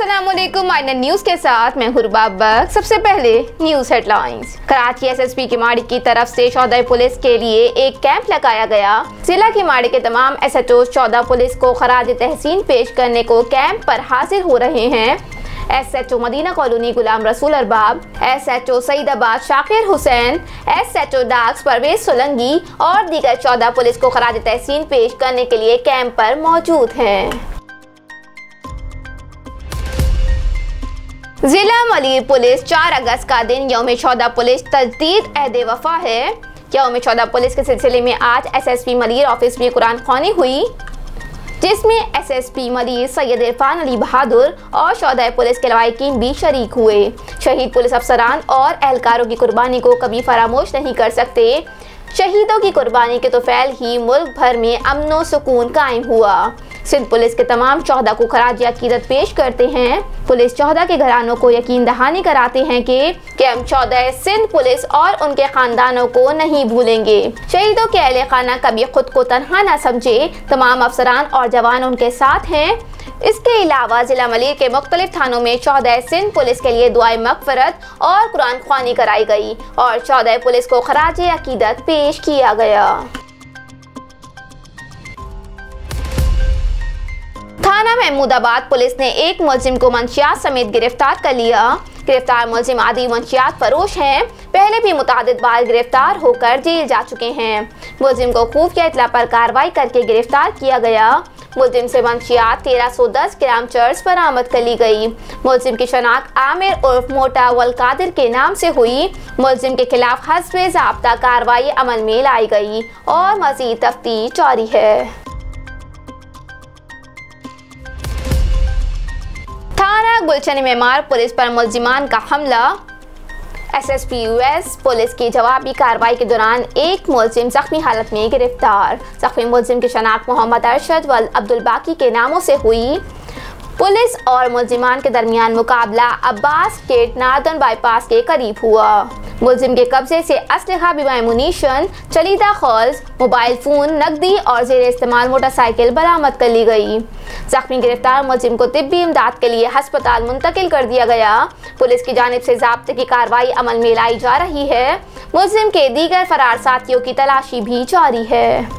अस्सलामुअलैकुम INN news के साथ मैं हुरबा बख्श। सबसे पहले न्यूज हेडलाइंस। कराची एसएसपी की माड़ी की तरफ से 14 पुलिस के लिए एक कैंप लगाया गया। जिला की माड़ी के तमाम एसएचओ 14 पुलिस को खराज तहसीन पेश करने को कैंप पर हाजिर हो रहे हैं। SHO Medina colony Ghulam Rasool Arbab, SHO Saeedabad Shakir Hussain, SHO Docks Parvez Solangi और दीगर 14 पुलिस को खराज तहसीन पेश करने के लिए कैंप पर मौजूद हैं। जिला मलीर पुलिस 4 अगस्त का दिन यौम 14 पुलिस तजदीद अहद वफा है। यौम 14 पुलिस के सिलसिले में आज एसएसपी मलीर ऑफिस में कुरान ख्वानी हुई, जिसमें एसएसपी मलीर सैयद इरफान अली बहादुर और 14 पुलिस के लवाहिकीन भी शरीक हुए। शहीद पुलिस अफसरान और एहलकारों की कुर्बानी को कभी फरामोश नहीं कर सकते। शहीदों की कुर्बानी के तोफैल ही मुल्क भर में अमन व सुकून कायम हुआ। सिंध पुलिस के तमाम 14 को खराज अकीदत पेश करते हैं। पुलिस 14 के घरानों को यकीन दहानी कराते हैं कि हम 14 सिंध पुलिस और उनके खानदानों को नहीं भूलेंगे। शहीदों के अहले खाना कभी खुद को तनहा न समझे। तमाम अफसरान और जवान उनके साथ हैं। इसके अलावा जिला मलीर के मुख्तलिफ थानों में 14 सिंध पुलिस के लिए दुआए मगफरत और कुरान ख्वानी कराई गई और 14 पुलिस को खराज अकीदत पेश किया गया। थाना महमूदाबाद पुलिस ने एक मुलजिम को मंशियात समेत गिरफ्तार कर लिया। गिरफ्तार मुलजिम आदि मंशियात फरोश हैं। पहले भी मुतादिद बार गिरफ्तार होकर जेल जा चुके हैं। मुलजिम को खुफिया इत्तला पर कार्रवाई करके गिरफ्तार किया गया। मुलजिम से मंशियात 1310 ग्राम चर्च बरामद कर ली गई। मुलजिम की शनाख्त आमिर उर्फ मोटा वल कादिर के नाम से हुई। मुलजिम के खिलाफ हस्बे ज़ाब्ता कार्रवाई अमल में लाई गई और मज़ीद तफ्तीश जारी है। थाना गुलशन में मार पुलिस पर मुलजिमान का हमला। एसएसपी यूएस पुलिस की जवाबी कार्रवाई के दौरान एक मुलजिम जख्मी हालत में गिरफ्तार। जख्मी मुलजिम की शनाख्त मोहम्मद अरशद वल अब्दुल बाकी के नामों से हुई। पुलिस और मुलजिमान के दरमियान मुकाबला अब्बास गेट नार्दन बाईपास के करीब हुआ। मुलजिम के कब्जे से असलहा बिमा मुनीशन, चलीदा खौल्स, मोबाइल फ़ोन, नकदी और जेर इस्तेमाल मोटरसाइकिल बरामद कर ली गई। जख्मी गिरफ्तार मुलजिम को तिब्बी इमदाद के लिए हस्पताल मुंतकिल कर दिया गया। पुलिस की जानिब से ज़ाब्ते की कार्रवाई अमल में लाई जा रही है। मुलजिम के दीगर फरार साथियों की तलाशी भी जारी है।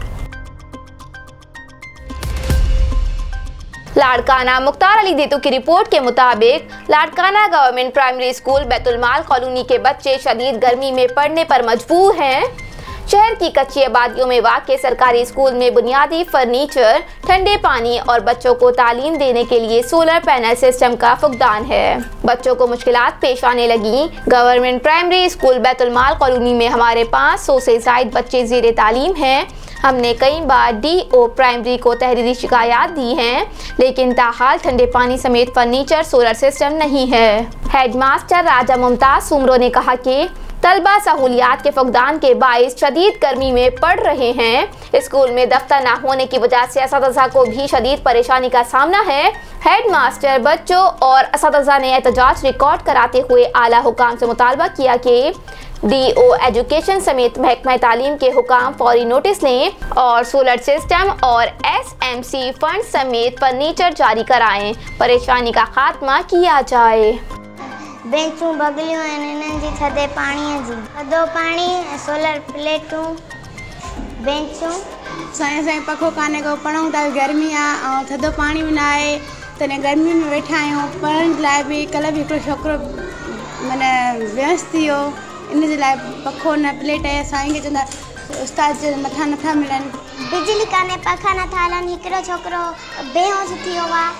लाड़काना मुख्तार अली दीतू की रिपोर्ट के मुताबिक Larkana government primary school Baitulmal colony के बच्चे शदीद गर्मी में पढ़ने पर मजबूर हैं। शहर की कच्ची आबादियों में वाक़ सरकारी स्कूल में बुनियादी फर्नीचर, ठंडे पानी और बच्चों को तालीम देने के लिए सोलर पैनल सिस्टम का फुकदान है। बच्चों को मुश्किलात पेश आने लगी। Government primary school Baitulmal colony में हमारे 500 से ज़ायद बच्चे ज़ेरे तालीम हैं। हमने कई बार डीओ प्राइमरी को तहरीरी शिकायत दी हैं, लेकिन ताहाल ठंडे पानी समेत फर्नीचर सोलर सिस्टम नहीं है। हेडमास्टर राजा मुमताज सुमरो ने कहा कि तलबा सहूलियात के फुकदान के बाइस शदीद गर्मी में पढ़ रहे हैं। स्कूल में दफ्तर न होने की वजह से असतिज़ा को भी शदीद परेशानी का सामना है। हेडमास्टर बच्चों और असतिज़ा ने एहतजाज रिकॉर्ड कराते हुए आला हुकाम से मुतालबा किया कि डीओ एजुकेशन समेत महकमा तालीम के हुकाम फौरी नोटिस लें और सोलर सिस्टम और एसएमसी फंड समेत फर्नीचर जारी कराएं। परेशानी का खात्मा किया जाए। बेंचूं बगलियूं आहिनि इन्हनि जी थधे पाणीअ जी, थधो पाणी ऐं सोलर प्लेटूं, बेंचूं। साईं पखो काने को पढ़ूं था, गर्मी आहे ऐं थधो पाणी बि न आहे, तॾहिं गर्मी में वेठा आहियूं। पढ़ण लाइ बि कल्ह बि हिकिड़ो छोकिरो माना बेहोश थी वियो। इन जे लाइ पखो न प्लेट आहे। साईं खे चवंदा उस्ताद जे मथां नथा मिलनि, बिजली काने, पखा नथा हलनि। हिकिड़ो छोकिरो बेहोश थी वियो आहे।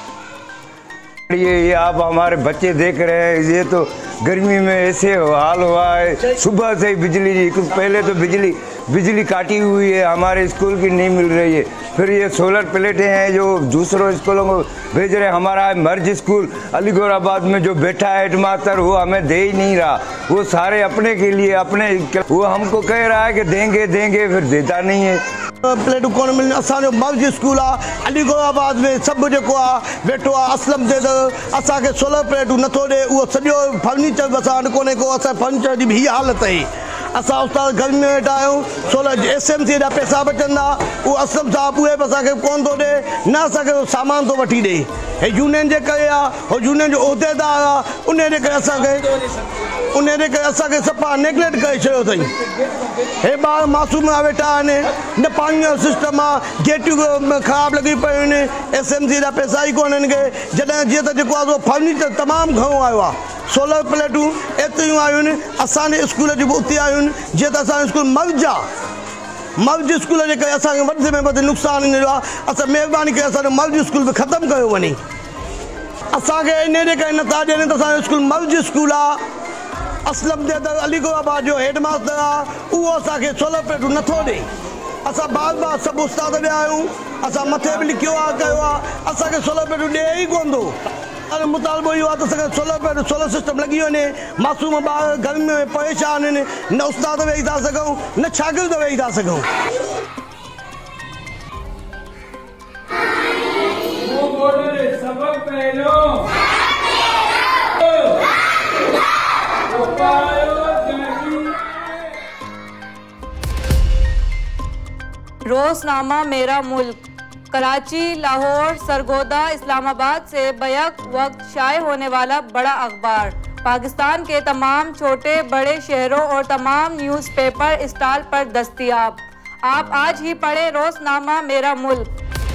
ये आप हमारे बच्चे देख रहे हैं, ये तो गर्मी में ऐसे हाल हुआ है। सुबह से ही बिजली, पहले तो बिजली काटी हुई है, हमारे स्कूल की नहीं मिल रही है। फिर ये सोलर प्लेटें हैं जो दूसरों स्कूलों को भेज रहे हैं। हमारा मर्ज स्कूल अलीगौराबाद में जो बैठा है हेडमास्टर, वो हमें दे ही नहीं रहा। वो सारे अपने के लिए वो हमको कह रहा है कि देंगे फिर देता नहीं है। प्लेटूं कोन मिलनि। असांजो मर्ज स्कूल आहे अलीगौराबाद में, सभु जेको आहे वेठो आहे असलम दे असांखे सोलर प्लेटूं नथो ॾे। उहो सॼो फर्नीचर बि असां वटि कोन्हे को। असां फर्नीचर जी बि हीअ हालत आहे। असां उस्ताद गर्मी में वेठा आहियूं। सोलर एसएमसी जा पैसा बचंदा, उहो असलम साहब उहे बि असांखे कोन थो ॾे, न असांखे सामान थो वठी ॾे। हे यूनियन जे करे हो यूनियन जो उहिदेदार उन जे करे असांखे सफ़ा नेगलेक्ट करे छॾियो अथई। हे ॿार मासूम वेठा आहिनि, न पाणी जो सिस्टम आहे, गेटियूं ख़राबु लॻी पियूं आहिनि, SMC जा पैसा ई कोन आहिनि के जॾहिं जीअं त जेको आहे फर्नीचर तमामु घणो आयो आहे, सोलर प्लेटूं एतिरियूं आयूं आहिनि असांजे स्कूल जी बि उते आयूं आहिनि, जीअं त असांजो स्कूल मर्ज स्कूल जे करे असांखे वधि में वधि नुक़सानु ईंदो आहे। असां महिरबानी करे असांजो मर्ज स्कूल बि ख़तमु कयो वञे। असांखे इन जे करे नथा ॾियनि त असांजो स्कूल मर्ज स्कूल आहे। असलम देदर अलीगोराबाद जो हेडमास्टर आहे, उहो असांखे सोलर प्लेटूं नथो ॾिए। असां बार सभु उस्ताद विया आहियूं, असां मथे बि लिखियो आहे कयो आहे, असांखे सोलर प्लेटूं ॾिए ई कोन थो। अरे मुतालबो इहो आहे त असांखे सोलर सिस्टम लॻी वञे। मासूम ॿार गर्मी में परेशान आहिनि, न उस्ताद वेही था सघूं, न शागिर्द वेही था सघूं। रोज़नामा मेरा मुल्क कराची, लाहौर, सरगोदा, इस्लामाबाद से बैक वक्त शाये होने वाला बड़ा अखबार पाकिस्तान के तमाम छोटे बड़े शहरों और तमाम न्यूज़पेपर स्टॉल पर दस्तयाब। आप आज ही पढ़े रोज़नामा मेरा मुल्क।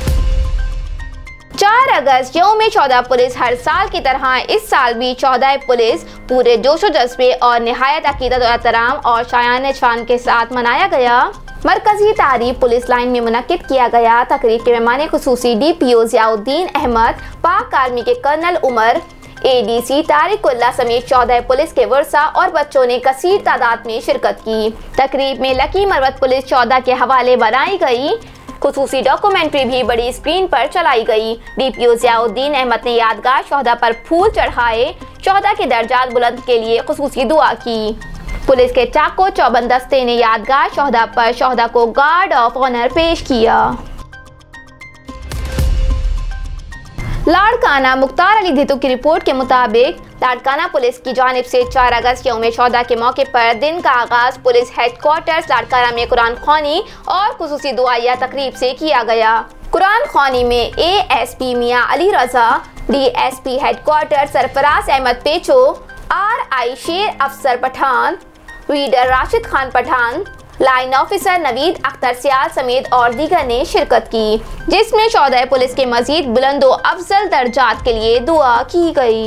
4 अगस्त यौम 14 पुलिस हर साल की तरह इस साल भी 14 पुलिस पूरे जोशो जज्बे और निहायत अकीदत और एहतराम और शायान शान के साथ मनाया गया। मरकजी तारीफ पुलिस लाइन में मुनक्किद किया गया। तकरीब के मेहमान खुसूसी DPO ज़ियाउद्दीन अहमद, पाक आर्मी के कर्नल उमर, ADC तारिकुल्लाह समेत 14 पुलिस के वर्सा और बच्चों ने कसीर तादाद में शिरकत की। तकरीब में लकी मरवत पुलिस 14 के हवाले बनाई गई। खुसूसी डॉक्यूमेंट्री भी बड़ी स्क्रीन पर चलाई गई। DPO ज़ियाउद्दीन अहमद ने यादगार शोहदा पर फूल चढ़ाए, शोहदा के दर्जात बुलंद के लिए खुसूसी दुआ की। पुलिस के चाको चौबंद दस्ते ने यादगार शोहदा पर शोहदा को गार्ड ऑफ ऑनर पेश किया। लाड़काना मुख्तार अली धितु की रिपोर्ट के मुताबिक लाड़काना पुलिस की जानिब से 4 अगस्त यौम 14 के मौके पर दिन का आगाज पुलिस हेडक्वार्टर्स लाड़काना में कुरान ख्वानी और खुसूसी दुआया तकरीब से किया गया। कुरान ख्वानी में ASP Mian Ali Raza, DSP headquarter Sarfaraz Ahmed Pecho, RI Sher Afsar Pathan, reader Rashid Khan Pathan, line officer Naveed Akhtar Sial समेत और दीगर ने शिरकत की, जिसमें 14 पुलिस के मजीद बुलंदो अफजल दर्जात के लिए दुआ की गई।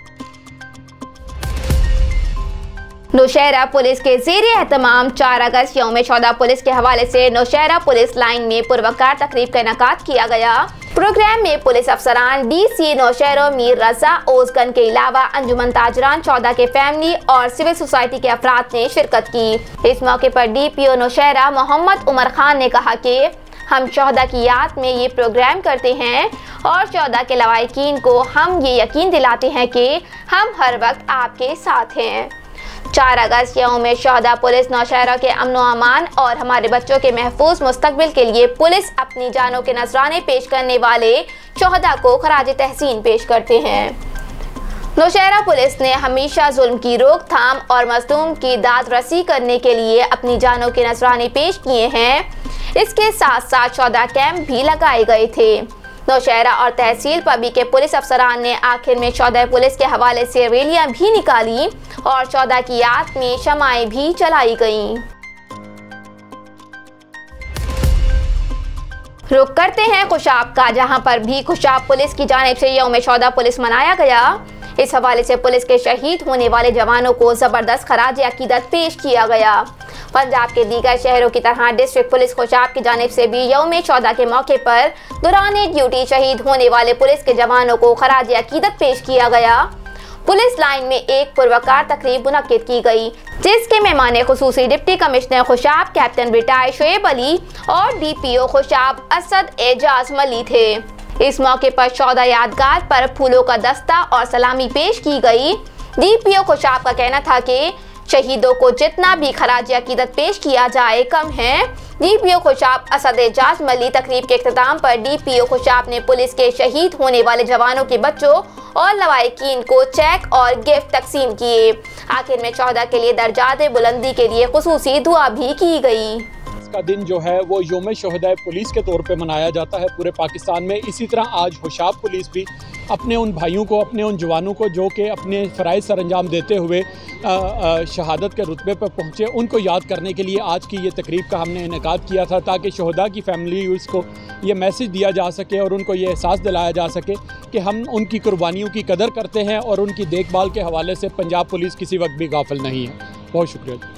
नौशहरा पुलिस के ज़ेरे एहतमाम 4 अगस्त यौम 14 पुलिस के हवाले से नौशहरा पुलिस लाइन में पुरवकार तकरीब का इनेकाद किया गया। प्रोग्राम में पुलिस अफसरान DC नौशहरा मीर रजा ओजगन के अलावा अंजुमन ताजरान 14 के फैमिली और सिविल सोसाइटी के अफराद ने शिरकत की। इस मौके पर DPO नौशहरा मोहम्मद उमर खान ने कहा कि हम शोहदा की याद में ये प्रोग्राम करते हैं और शोहदा के लवाहिकीन को हम ये यकीन दिलाते हैं कि हम हर वक्त आपके साथ हैं। 4 अगस्त यौम शोहदा पुलिस नौशहरा के अमन व अमान और हमारे बच्चों के महफूज मुस्तकबिल के लिए पुलिस अपनी जानों के नजराने पेश करने वाले शोहदा को खराज तहसीन पेश करते हैं। नौशहरा पुलिस ने हमेशा जुल्म की रोकथाम और मजलूम की दाद रसी करने के लिए अपनी जानों के नजराने पेश किए हैं। इसके साथ साथ 14 कैंप भी लगाए गए थे। नौशहरा और तहसील पबी के पुलिस अफसरान ने आखिर में 14 पुलिस के हवाले से रैलियां भी निकाली और 14 की याद में शमाएं भी जलाई गईं। रुख करते हैं खुशाब का, जहां पर भी खुशाब पुलिस की जानिब से यौम 14 पुलिस मनाया गया। इस हवाले से पुलिस के शहीद होने वाले जवानों को जबरदस्त खराज अकीदत पेश किया गया। पंजाब के दीगर शहरों की तरह डिस्ट्रिक्ट पुलिस खुशाब की जानिब से भी यौम 14 के मौके पर दौरान ड्यूटी शहीद होने वाले पुलिस के जवानों को खराज अकीदत पेश किया गया। पुलिस लाइन में एक पुरवकार तकरीब मुनक्किद की गई, जिसके मेहमान खुसूसी deputy commissioner Khushab captain retired Shoaib Ali और DPO खुशाब असद एजाज मली थे। इस मौके पर 14 यादगार पर फूलों का दस्ता और सलामी पेश की गई। DPO खुशाब का कहना था कि शहीदों को जितना भी खराज अकीदत पेश किया जाए कम है। DPO खुशाब असद एजाज मली तकरीब के इख्तिताम पर DPO खुशाब ने पुलिस के शहीद होने वाले जवानों के बच्चों और लवाहिकीन को चेक और गिफ्ट तकसीम किए। आखिर में 14 के लिए दर्जात बुलंदी के लिए खुसूसी दुआ भी की गई। का दिन जो है वो यौम शहदाए पुलिस के तौर पे मनाया जाता है पूरे पाकिस्तान में। इसी तरह आज होशाब पुलिस भी अपने उन भाइयों को, अपने उन जवानों को जो कि अपने फ़राइज़ सर अंजाम देते हुए शहादत के रुतबे पर पहुँचे, उनको याद करने के लिए आज की ये तकरीब का हमने इनेकाद किया था, ताकि शहदा की फैमिली को ये मैसेज दिया जा सके और उनको ये एहसास दिलाया जा सके कि हम उनकी कुर्बानियों की कदर करते हैं और उनकी देखभाल के हवाले से पंजाब पुलिस किसी वक्त भी गाफिल नहीं है। बहुत शुक्रिया।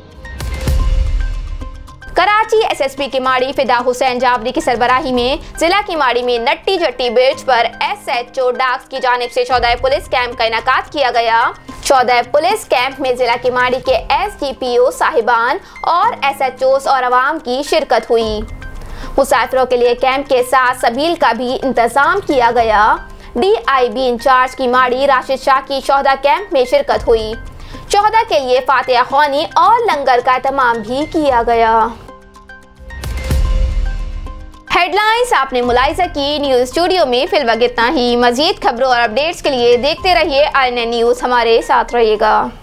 कराची एसएसपी किमाड़ी फिदा हुसैन जाबरी की सरबराही में जिला किमाड़ी में नट्टी जट्टी ब्रिज पर एसएचओ डाक्स की जानिब से शौदाए पुलिस कैंप का इनेकाद किया गया। शौदाए पुलिस कैंप में जिला किमाड़ी के एसडीपीओ साहिबान और एसएचओस और अवाम की शिरकत हुई। मुसाफिरों के लिए कैंप के साथ सबील का भी इंतजाम किया गया। डीआईबी इंचार्ज किमाड़ी राशिद शाह की शौदा कैंप में शिरकत हुई। शौदा के लिए फातिहा ख्वानी और लंगर का एहतमाम भी किया गया। हेडलाइंस आपने मुलाहिजा की। न्यूज़ स्टूडियो में फिलहाल इतना ही। मजीद खबरों और अपडेट्स के लिए देखते रहिए INN न्यूज़। हमारे साथ रहिएगा।